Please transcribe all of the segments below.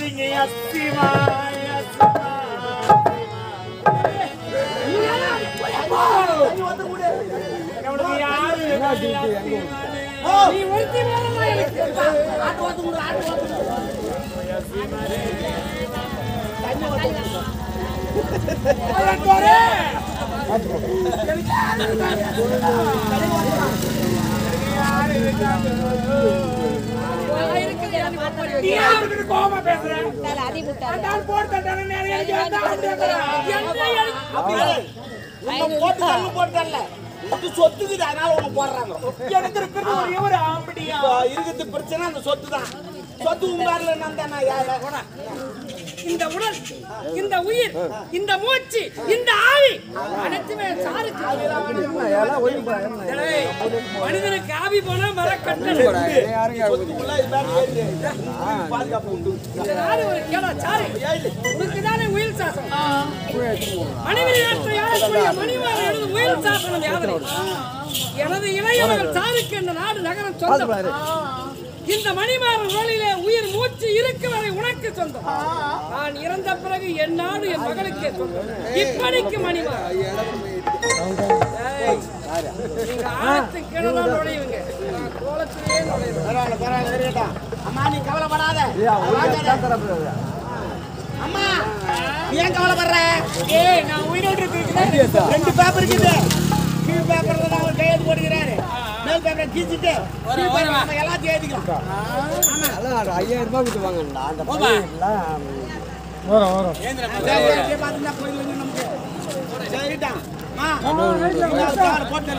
சொத்துக்கு அதனால ஒண்ணு போடுறாங்க. எனக்கு இருக்கிறது ஒரே ஒரு ஆம்படியா இருக்குது பிரச்சனை. அந்த சொத்து தான். சொத்து உண்டார்ல நான் இந்த உடல், இந்த உயிர், இந்த மூச்சு, இந்த ஆவி அனைத்துமே சாருக்கு. மனிதனுக்கு ஆவி போனா மரக்கட்டல் பாதுகாப்பு உண்டு. ஒரு கேடா சாரு உனக்குதானே உயிர் சாசனம். மனிதனை யாருக்குரிய மணிவான எனது உயிர் சாசனம் யாதனை. எனது இளையவர்கள் சாருக்கு இந்த நாடு நகரம் சொந்தம். இந்த மணிமாறன் உடலிலே உயிர் மூச்சு இருக்கு வரை உனக்கு சொந்தம். நான் இறந்த பிறகு என் நாடு என் மகளுக்கே சொந்தம். இப்படிக்கு மணிமாறன் நீங்க ஆழத்து கிணதான் நுழையுங்க, கோலத்திலே நுழையுங்க. அம்மா நீ கவலைப்படாத. அம்மா நீ ஏன் கவலைப்படுற? நான் உயிரோடு இருக்கிறேன். 2 பேப்பர் இருக்குது. கீழ் பேப்பர்ல தான் அவர் கையெழுத்து போடுகிறாரு. மேல் பேப்பரை கீச்சிட்டு எல்லாத்தையும் எழுதிக்கலாம். 5000 ரூபாய் கொடுத்து வாங்கடா. அந்த சரிதான் போட்டு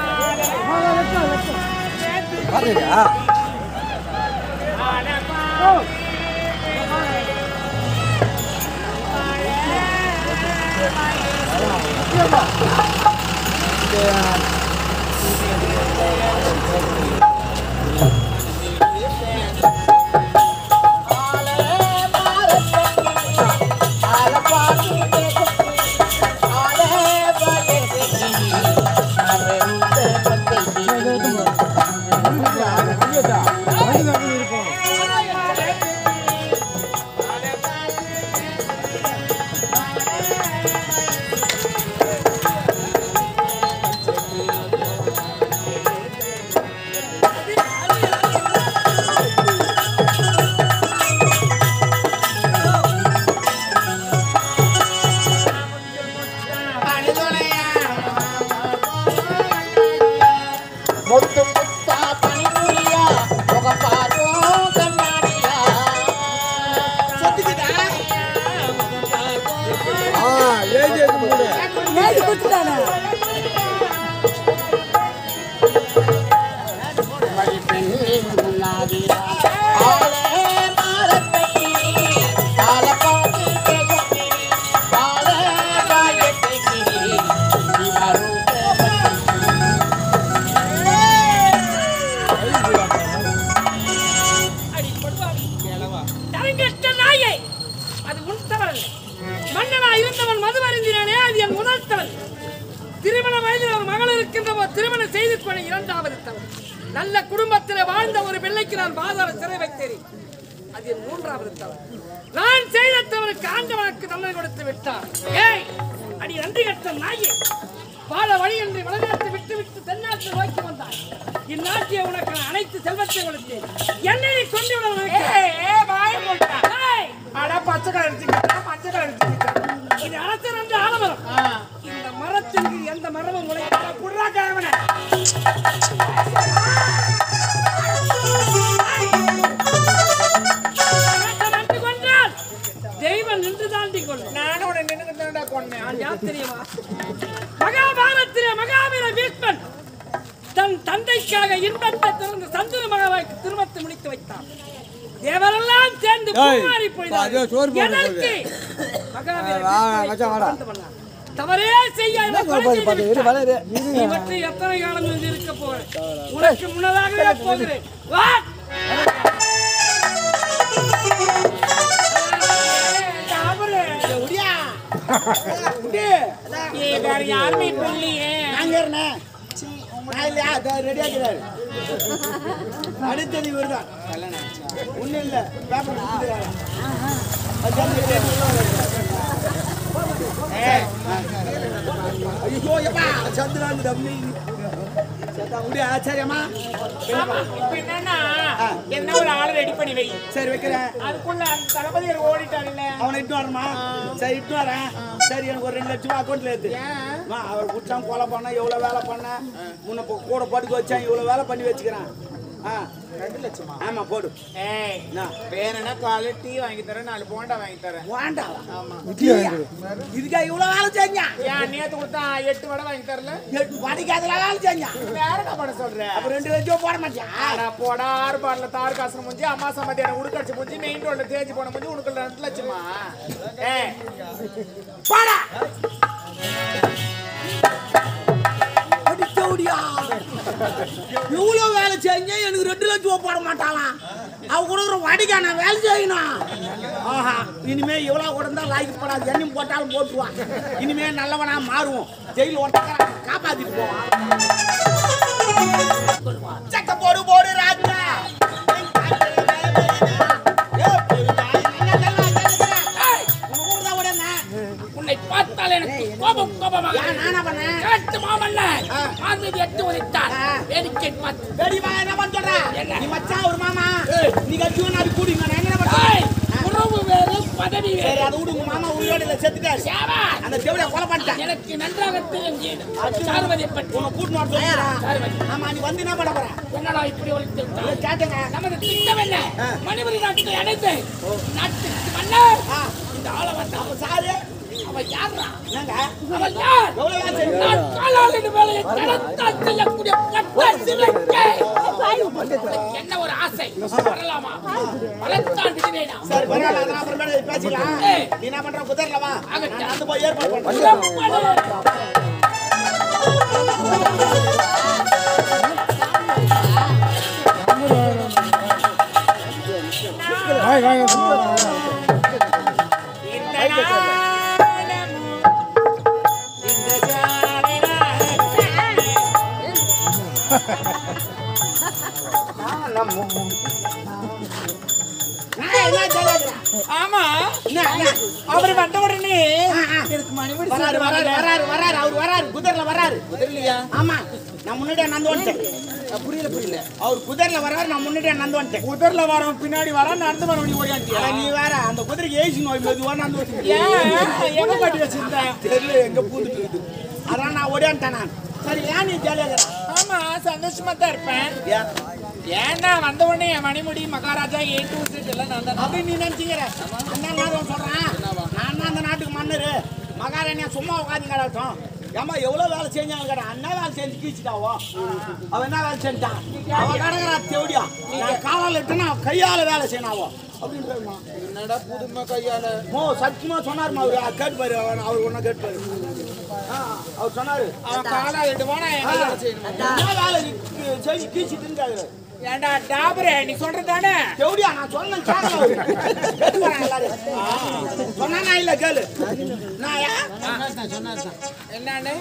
திருமணம் செய்து கொண்ட 2வது தவறு. நல்ல குடும்பத்தில் வாழ்ந்த ஒரு பிள்ளைக்கு நான் பாதாள சிறை வைத்தேன். அது 3வது தவறு. நான் செய்த தவறுக்கு ஆண்டவனுக்கு தண்டனை கொடுத்து விட்டார். ஏய் அடி நன்றி கட்ட நாயே, வாழ வழி என்று வடநாட்டை விட்டு விட்டு தென்னாட்டை நோக்கி வந்தார். இந்நாட்டிய உனக்கு அனைத்து செல்வத்தை கொடுத்தேன். என்னை கொண்டு இது அரசர் என்று ஆலமரம். இந்த மரத்திற்கு எந்த மரமும் தெய்வம் நின்று தாண்டி கொள்ளும். நானும் நின்று கொண்டேன் தெரியுமா? மகாபாரத்திலே மகாவீர பீஷ்மன் தன் தந்தைக்காக இன்பத்தை திறந்து சந்திர மகாவாய்க்கு திருமணத்தை முடித்து வைத்தார். தேவரெல்லாம் சேர்ந்து பூமாரி போய்தார். எதற்கு? தவறே செய்ய இவற்றை எத்தனை காலம் இருக்க போறேன். உனக்கு முன்னதாகவே போகிறேன். வேற யாருமே இல்லையே. அடுத்தது இவர்தான். ஒண்ணு இல்ல பேப்பர் ஐயோ எப்பா சந்திரான் டம்மி முடியா ஆச்சாரியமா இப்ப என்னன்னா என்ன ஒரு ஆளை ரெடி பண்ணி வை. சரி வைக்கிறேன். அதுக்குள்ள அந்த தளபதி ஓடிட்டாருல்ல, அவனை இட்டு வரமா? சரி இட்டு வரேன். சரி எனக்கு ஒரு 2 லட்சம் அக்கௌண்ட்ல ஏத்து. அவர் குற்றம் கொலை பண்ண எவ்வளவு வேலை பண்ண முன்ன கூட படுக்க வச்சான் இவ்வளவு வேலை பண்ணி வச்சுக்கிறான். 2 லட்சமா? ஆமா போடு. வேணும்னா காலை டீ வாங்கி தரேன், 4 போண்டா வாங்கி தரேன். வாண்டா? ஆமா. இதுக்கா இவ்வளவு வேலை செஞ்சான்? ஏன் நேத்து கொடுத்தா 8 வடை வாங்கி தரல? வடிக்காதுல வேலை செஞ்சான். வேற என்ன பண்ண சொல்றேன்? அப்ப 2 லட்சம் போட மாட்டான். போடா 6 பாட்டில தார் காசு முடிஞ்சு அம்மா சமாதியான உடுக்கடிச்சு முடிஞ்சு மெயின் ரோட்ல தேஞ்சு போன முடிஞ்சு உனக்கு 2 லட்சமா? போடா அடிச்சோடியா இவ்வளவு வேலை செஞ்சா எனக்கு 2 லட்சம் போட மாட்டாளாம். அவ கொடுக்குற வடிக்கா நான் வேலை செய்யணும். ஆஹா இனிமே இவ்வளவு கூட தான் லாய்க்கு போடாது. எண்ணெயும் போட்டாலும் போட்டுருவான். இனிமே நல்லவனா மாறுவோம். ஜெயில ஒருத்தர காப்பாத்திட்டு போவான். சக்க போடு போடு ராஜா உன்னை பார்த்தால் எனக்கு கோபம் கோபமாக. நானா பண்ணேன்? கேட்டு மாமல்ல ஆன்மீதி 8 உதைத்தார். வேடிக்கை பார்த்து பெரியமா என்ன பண்ற? நீ மச்சான் ஒரு மாமா நீ கட்சியும் நான் கூடிங்க. நான் என்ன பண்றேன்? உறவு வேறு பதவி வேறு. சரி அது விடு. உங்க மாமா உயிரோட செத்துட்டாரு. அந்த தேவடைய கொலை பண்ணிட்டான். எனக்கு நன்றாக தெரியும் சார்வதை பற்றி. உன்னை கூட்டு வர சொல்றேன். ஆமா நீ வந்து என்ன பண்ண போற? என்னடா இப்படி ஒழித்து விட்டாய்? கேட்டுங்க. நமது திட்டம் என்ன? மணிபுரி நாட்டை அடைந்து நாட்டுக்கு மன்னர் இந்த ஆளை வந்த சாரு அவன் யாரா? என்னங்க அவன் யார்? எவ்வளவு செஞ்சு நான் காலாளின் வேலையை கடத்தால் செய்யக்கூடிய பட்டசிலைக்கே என்ன ஒரு ஆசை வரலாமா? வளர்த்தான் விடுவேனா? சரி பரவாயில்ல. அதெல்லாம் அப்புறமேல பேசிக்கலாம். நீ என்ன பண்ற? குதிரல வா. நான் வந்து போய் ஏற்பாடு பண்றேன். ஆமா அவர் வந்த உடனே வராரு வராரு வராரு வராரு. அவர் வராரு. குதிரல வராரு. குதிரலையா? ஆமா நான் முன்னாடியே நந்து வந்துட்டேன். புரியல. அவர் குதிரல வராரு. நான் முன்னாடியே நந்து வந்துட்டேன். குதிரல வரவன் பின்னாடி வர நடந்து வர வேண்டிய ஓடியாண்டியா? நீ வேற அந்த குதிரைக்கு ஏசி நோய் மெதுவா நந்து வந்து எங்க பாட்டி வச்சிருந்தேன் தெரியல எங்க பூந்துட்டு இருக்குது. அதான் நான் ஓடியான்ட்டேன் நான். சரி ஏன் நீ ஜாலியா இருக்கிற? ஆமா சந்தோஷமா தான் இருப்பேன். ஏன்னா வந்த உடனே என் மணிமுடி மகாராஜா A to Z எல்லாம் நான் தான். அப்படி நீ நினைச்சுக்கிற? அண்ணன் சொல்றேன். நான் தான் அந்த நாட்டுக்கு மன்னரு. மகாராணியா சும்மா உட்காந்து கிடக்கும். ஏமா எவ்வளவு வேலை செஞ்சாங்க கடை? அண்ணா வேலை செஞ்சு கீச்சிட்டாவோ. அவன் என்ன வேலை செஞ்சான்? அவன் கிடக்குறா தேவடியா. நான் காலால இட்டுனா கையால வேலை செய்யணாவோ அப்படின்றமா. என்னடா புதுமை கையால சத்தியமா சொன்னாருமா அவரு. கேட்டுப்பாரு. அவர் ஒன்னும் கேட்டுப்பாரு. அவர் சொன்னாரு அவன் காலால இட்டுவானா என்ன வேலை செய்யணும்? என்ன வேலை செஞ்சு கீச்சிட்டு இருக்காரு. ஏண்டா டாபரே நீ சொல்றதானே? தேவடியா நான் சொன்னேன் கேட்கல எல்லாரும். சொன்னா இல்ல கேளு. நான் என்னன்னு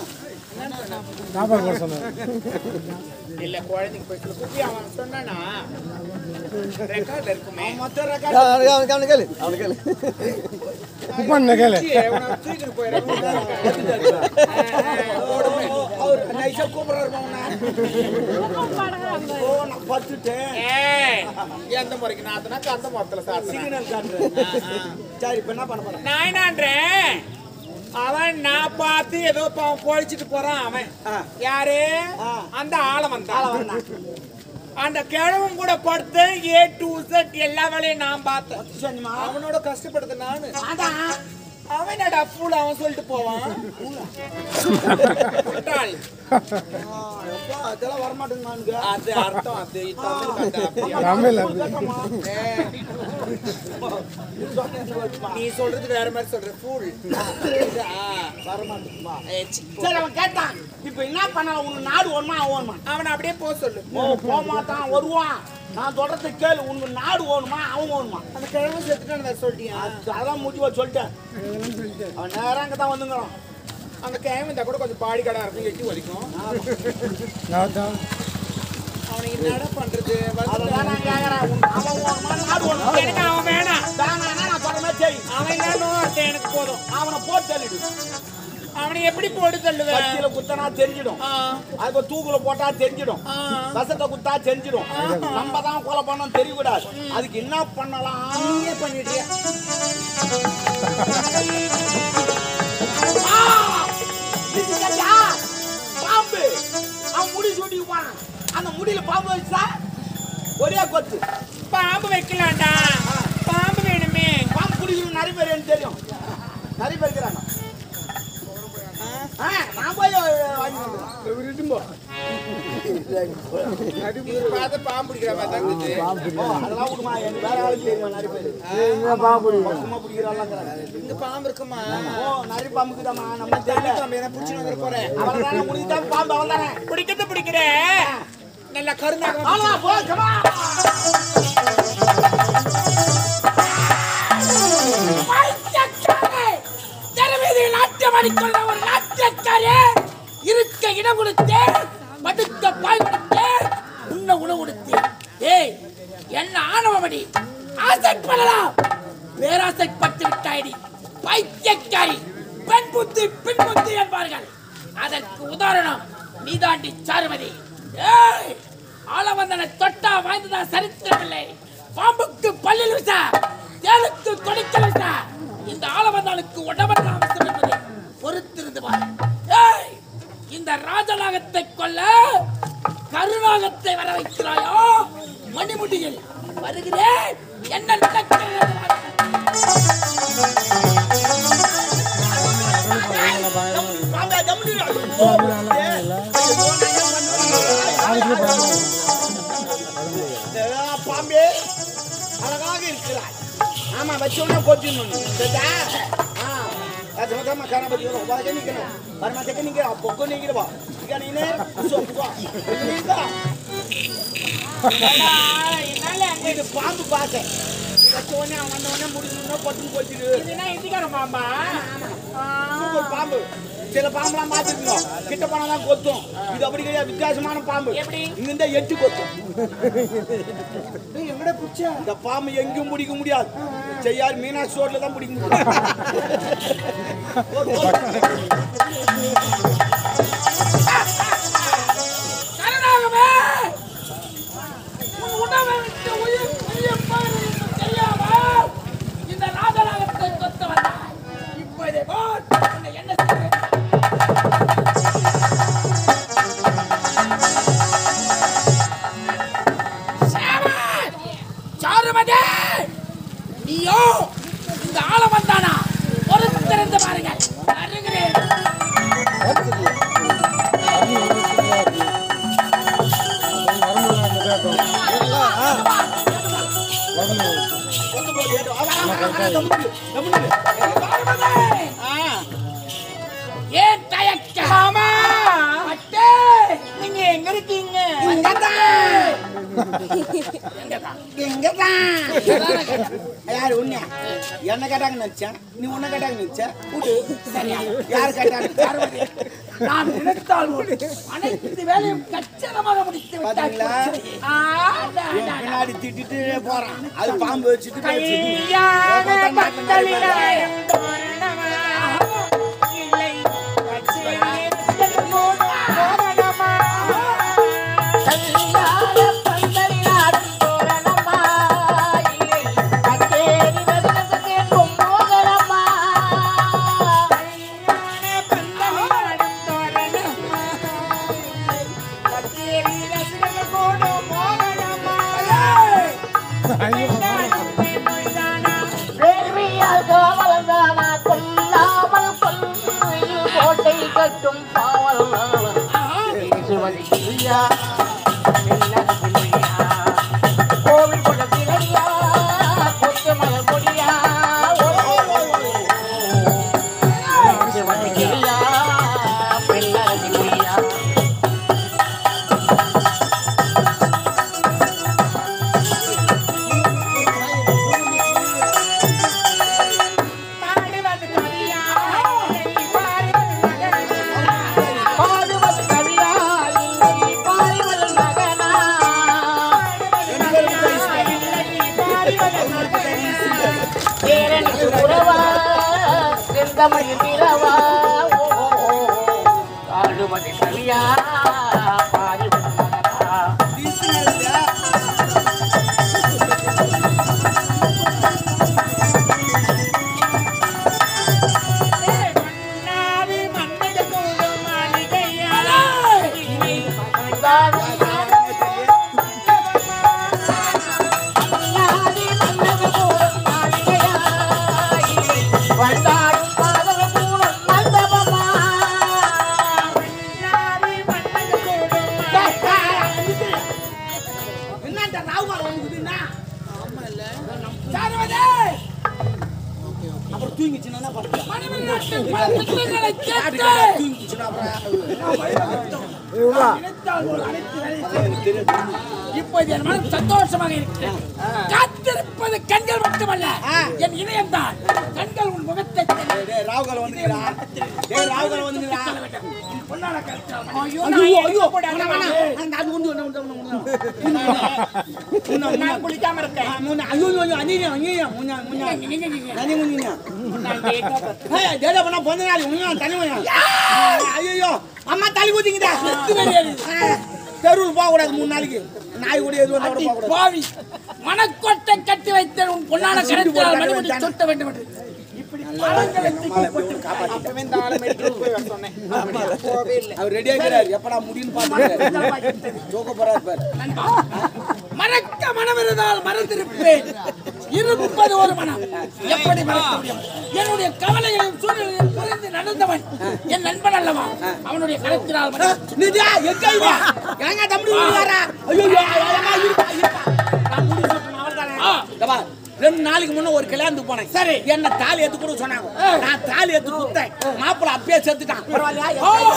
இல்ல குழந்தைக்கு போய் குட்டி அவன் சொன்னானா ரெக்கார்ட்ல இருக்குமே. மொத்த ரெக்கார்ட் கேளு. தூக்கிட்டு போயிடுறேன். அவர் நைஸா கூப்பிடுறாரு. நான் பார்த்துட்டேன். எந்த முறைக்கு நாத்தனா அந்த மொத்தத்துல சாப்பிட்டேன். சிக்னல் காட்டுறேன். சரி இப்ப என்ன பண்ண போறேன்? நான் என்னன்றேன் அவன் நான் பார்த்து ஏதோ பொழிச்சிட்டு போறான். அவன் யாரு? அந்த ஆளவன் தான். அந்த கிழவன் கூட படுத்து A to Z எல்லா வேலையும் நான் பார்த்தேன். அவனோட கஷ்டப்படுத்த நானு. அவனடா ஃபுல் அவன் சொல்லிட்டு போவான். அதெல்லாம் வரமாட்டேங்க. அது அர்த்தம். அது தமிழ் நீ சொல்றது வேற மாதிரி சொல்ற ஃபுல் வரமாட்டேங்குமா? சரி அவன் கேட்டான். இப்ப என்ன பண்ண? உனக்கு நாடு ஓணுமா ஓணுமா? அவனை அப்படியே போக சொல்லு. போக மாட்டான் வருவான். நான் சொல்றது கேளு. உனக்கு நாடு ஓணுமா அவன் ஓணுமா? அந்த கிழமை செத்துட்டான்னு சொல்லிட்டியா? அதெல்லாம் முடிவா சொல்லிட்டேன். அவன் நேரம் அங்கதான் வந்துங்கிறான். அந்த கிழமை இருந்தா கூட கொஞ்சம் பாடி கடை இருக்கும் எட்டி வலிக்கும். அவனுக்கு என்னடா பண்றது? அவன் வேணாம் கேக்குறான். அவன் ஓணுமா நாடு ஓணுமா? எனக்கு அவன் வேணாம். நான் சொல்ற மாதிரி அவன் என்னன்னு ஒருத்தன் எனக்கு போதும். அவனை போட்டு தள்ளிடு. அவனை எப்படி போட்டு தள்ளுவேன்? கத்தியில குத்தனா தெரிஞ்சிடும், அதுக்கு தூக்குல போட்டா தெரிஞ்சிடும், விஷத்தை குத்தா தெரிஞ்சிடும். நம்ம தான் கொலை பண்ணோம் தெரியக்கூடாது. அதுக்கு என்ன பண்ணலாம்? நீயே பண்ணிட்டியா? பாம்பு அவன் முடி சூட்டி போனான். அந்த முடியில பாம்பு வச்சா ஒரே கொத்து. பாம்பு வைக்கலாம்டா. பாம்பு வேணுமே. பாம்பு பிடிக்கணும் நிறைய பேர் எனக்கு தெரியும். நிறைய பேர் இருக்கிறாங்க. நான் போய் வாங்கி பாம்பு பிடிக்கிற மாதிரி அதெல்லாம் விடுமா, எனக்கு வேற ஆளுக்கு தெரியுமா நிறைய பேர் சும்மா பிடிக்கிறாங்க. இங்க பாம்பு இருக்குமா? ஓ நிறைய பாம்புக்கு தாமா நம்ம தெரியல. பிடிச்சி வந்து போறேன். அவள்தானே முடிஞ்சுதான் பாம்பு அவள்தானே பிடிக்கிறது பிடிக்கிற நல்ல கருணாக ஒரு நாட்டியக்காரே இருக்க இடம் கொடுத்து படுக்க பாய் கொடுத்து உன்ன உணவு கொடுத்து ஏய் என்ன ஆணவமடி ஆசைப்படலாம் பேராசைப்பட்டு விட்டாயடி பைத்தியக்காரி பெண் புத்தி பின் புத்தி என்பார்கள் அதற்கு உதாரணம் நீதாண்டி சாருமதி ஏய் ஆளவந்தனை தொட்டா வாய்ந்ததா சரித்திரமில்லை பாம்புக்கு பல்லில் விசா தேளுக்கு கொடிக்கல் விசா இந்த ஆளவந்தனுக்கு உடம்பெல்லாம் அவசியம் என்பதை பொறுத்திருந்து பார் ஏய் இந்த ராஜநாகத்தை கொல்ல கருநாகத்தை வர வைக்கிறாயோ மணிமுடியில் வருகிறேன் என்ன நடக்கிறது பாம்பே அழகாக இருக்கிறாய். ஆமா வச்சோன்னா கொத்திடணும். பாம்பு பார்த்தேன் வச்சோடனே அவன் வந்தவொடனே முடிஞ்சோன்னா கொத்து கொத்திடு. பாம்பா பாம்பு சில பாம்பெல்லாம் பார்த்துருக்கோம் கிட்ட போனாதான் கொத்தும். இது அப்படி கிடையாது, வித்தியாசமான பாம்பு. இங்கிருந்தா எட்டு கொத்தும். எங்கட பிடிச்சா இந்த பாம்பு எங்கேயும் பிடிக்க முடியாது. செய்யார் மீனாட்சி ரோட்ல தான் பிடிக்க முடியும். கருணாகவே உன் உணவை விட்டு உயிர் தெரியாம இந்த ராஜநாகத்தை கொத்த வந்தாய். இப்போதே போல் உன்னை என்ன செய்வேன்? சாருமதி நீயோ இந்த ஆளம் வந்தானா பொறுத்திருந்து பாருங்கள் வருகிறேன். ஏன் தயக்கம்? அட்டே நீங்க எங்க இருக்கீங்க? யாரு உன்ன என்ன கேட்டாங்க நினைச்சேன், நீ உன்ன கேட்டாங்க நினைச்ச யாரு கேட்டாங்க? நான் நினைத்தால் அனைத்து வேலையும் கச்சிதமாக முடித்து பாத்தீங்களா? பின்னாடி திட்டிட்டு போறான். அது பாம்பு வச்சுட்டு மணி நிலவா ஆடு மணி சரியா பாரி அப்புறம் தூங்கிச்சுன்னா என்ன பண்ணுறது? இப்போது என் மனம் சந்தோஷமாக இருக்கிறேன். காத்திருப்பது கண்கள் மட்டுமல்ல, என் இதயம் தான். கண்கள் உன் முகத்தை ராவுகால வந்துக்கிறா. ராவுகால வந்துக்கிறா. குளிக்காம இருக்கேன். அம்மா தள்ளி ஊத்திக்கிட்டா தெருவில் போக கூடாது 3 நாளைக்கு. நாய் கூட எதுவும் போக கூடாது. மனக்கோட்டை கட்டி வைத்த உன் பொன்னான கருத்தால் மணிமுடி சொட்ட வேண்டும் என்று அவர் ரெடியா இருக்கிறார். எப்படா முடியும்னு பாத்துட்டு ஜோக்க போறாரு பாரு. மறக்க மனம் இருந்தால் மறந்திருப்பேன். இருப்பது ஒரு மனம் எப்படி மறக்க முடியும்? என்னுடைய கவலைகளையும் சூழ்நிலையும் புரிந்து நடந்தவன் என் நண்பன் அல்லவா? அவனுடைய கருத்தினால் நிஜா எக்கைவா எங்க தம்பி வரா? ஐயோ நான் முடி சொன்னேன் அவர்தானே. 2 நாளைக்கு முன்ன ஒரு கல்யாணத்துக்கு போனேன். சரி, என்ன தாலி ஏத்து கூட சொன்னாங்க. நான் தாலி ஏத்து குடுத்தேன். மாப்பிள அப்பயே செத்துட்டான். பரவாயில்லையா?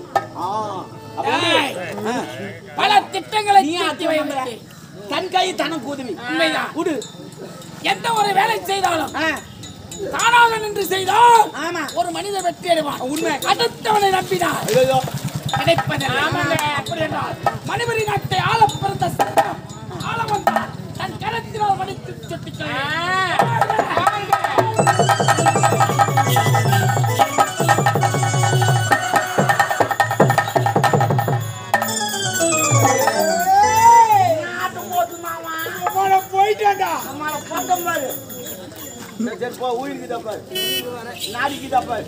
பல திட்டங்களை தீட்டி வைத்தேன். தன் கை தனக்கு உதவி. உண்மைதான். குடு. எந்த ஒரு வேலை செய்தாலும் தானாக நின்று செய்தால் ஆமா ஒரு மனிதன் வெற்றி அடைவான். உண்மை. அடுத்தவனை நம்பினார் ஐயோ கிடைப்பது. அப்படி என்றால் மணிபுரி நாட்டை ஆள பிறந்த சட்டம் ஆள வந்தார். தன் கரத்தினால் மடித்து சுட்டிக்கிறார். போயிட்டாண்டா. நம்மள பக்கம் பாரு. சரி போ, உயிர்கிட்ட பாரு, நாடிக்கிட்ட பாரு.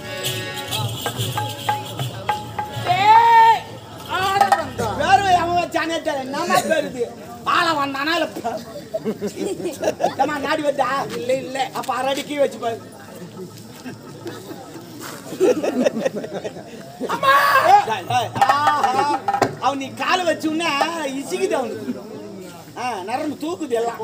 வேர்வை அவன் வச்சானே தெரியல. நம்ம பேருது ஆள வந்தானா இல்ல நாடி வச்சா இல்ல இல்ல. அப்ப அரடிக்கி வச்சு பாரு. அவன் நீ காலை வச்சு உடனே இசிக்குது அவனுக்கு. நரம்பு தூக்குது எல்லாம்.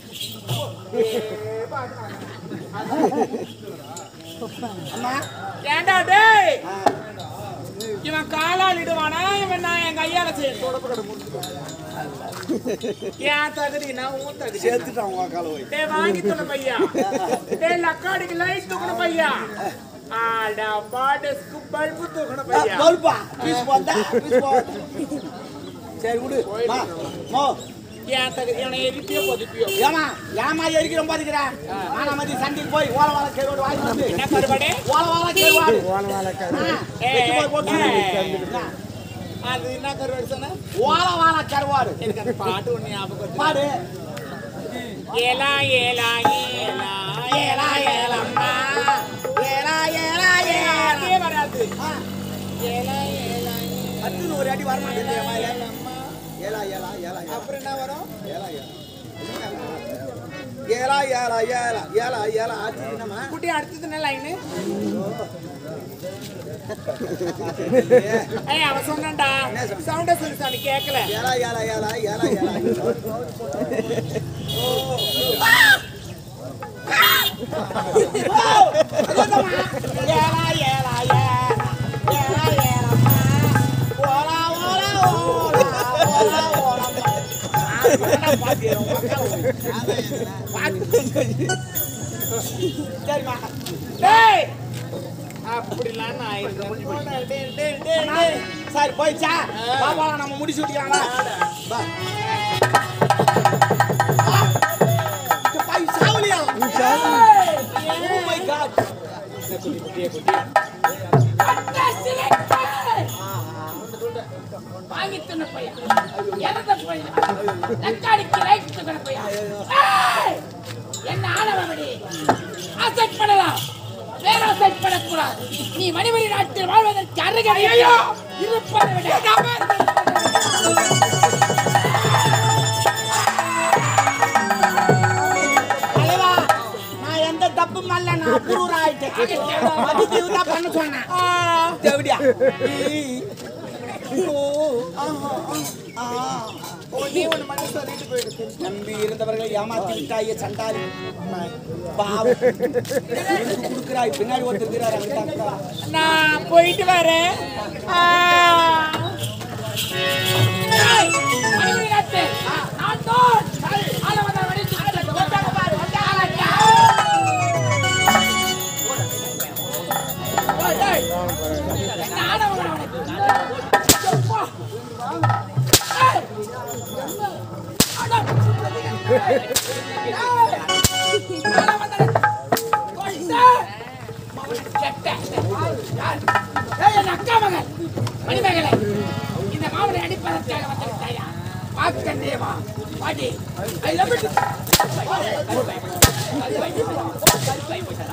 அம்மா ஏண்டா டேய், இவன் காலால் இடுவானா? இவன் நான் என் கையால ஏன் தகுதி நான் உன் தகுதி சேர்த்துட்டான் உங்க காலை போய். டேய் வாங்கி தர பையா. டேய் லக்காடிக்கு லைட் தூக்கணும் பையா. ஆடா பாடஸ்க்கு பல்பு தூக்கணும் பையா. பல்பா பீஸ் போட்டா பீஸ் போ. சரி விடு. மா மோ ஏன் தகுதி இவனை எரிப்பியோ பொதுப்பியோ? ஏமா ஏமா எரிக்கிற பாத்துக்கிற. ஆனா மதி சண்டைக்கு போய் ஓல வாழ கேரோடு வாங்கி வந்து என்ன கருவாடே? ஓல வாழ கேரோடு ஏய் போட்டு அது என்ன கருவாடு சொன்ன? ஓல வாழ கருவாடு. எனக்கு அந்த பாட்டு ஒண்ணு ஞாபகம் வருது. பாடு. ஏலா ஏலா ஏலா ஏலா ஏலம்மா ஏலா ஏலா ஏலா வராது. ஏலா ஏலா அத்துன்னு ஒரு அடி வர மாட்டேங்குது. ஏலா ஏலா ஏலா அப்புறம் என்ன வரும்? ஏலா ஏலா ஏலா ஏலா ஏலா ஏலா ஏலா ஆச்சு என்னமா குட்டி அடுத்தது என்ன லைனு? ஏய் அவன் சொன்னான்டா. சவுண்ட சொல்லு சாமி கேட்கல. ஏலா ஏலா ஏலா ஏலா ஏலா ஏலா ஏலா ஏலா ஏலா ஓலா ஓலா ஓலா ஓலா சரிமா. டேய் அப்படிலாம் நான் இருக்கேன். சரி போயிடுச்சா? பாப்பா நம்ம முடிச்சு விட்டுக்கலாங்களா? சாவலியா? Oh my God. வாங்கி தின்ன பையன் இறந்த பையன் தக்காளிக்கு ரைட் தூக்கின பையன் என்ன ஆனவடி ஆசைப்படலாம் வேற ஆசைப்படக்கூடாது நீ மணிமணி நாட்டில் வாழ்வதற்கு அருகே இருப்பதை விட தப்பு மல்ல நான் புரூராயிட்டேன் அதுக்கு தான் பண்ண சொன்னேன் தேவடியா நம்பி இருந்தவர்களை ஏமாத்தி விட்டாயே சண்டாரி பாவம் கொடுக்கிறாய் பின்னாடி ஒருத்தருக்கிறார் நான் போயிட்டு வரேன் மணிமேகலை இந்த மாவனை அடிப்பதற்காக வந்திருக்காயா வாக்கண்டேவா பாட்டி ஐ லவ் யூ